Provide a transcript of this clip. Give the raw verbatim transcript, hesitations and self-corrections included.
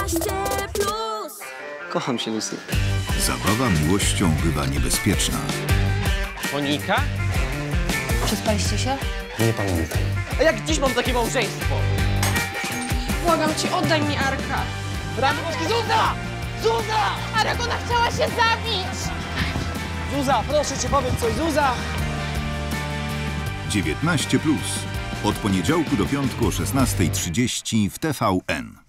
dziewiętnaście plus. Kocham się, Lucy. Zabawa miłością bywa niebezpieczna. Monika? Przespaliście się? Nie pamiętam. A jak dziś mam takie małżeństwo? Błagam cię, oddaj mi Arka. Rany boskie, Zuza! Zuza! Arek, ona chciała się zabić! Zuza, proszę cię, powiedz coś, Zuza! dziewiętnaście plus. Od poniedziałku do piątku o szesnastej trzydzieści w T V N.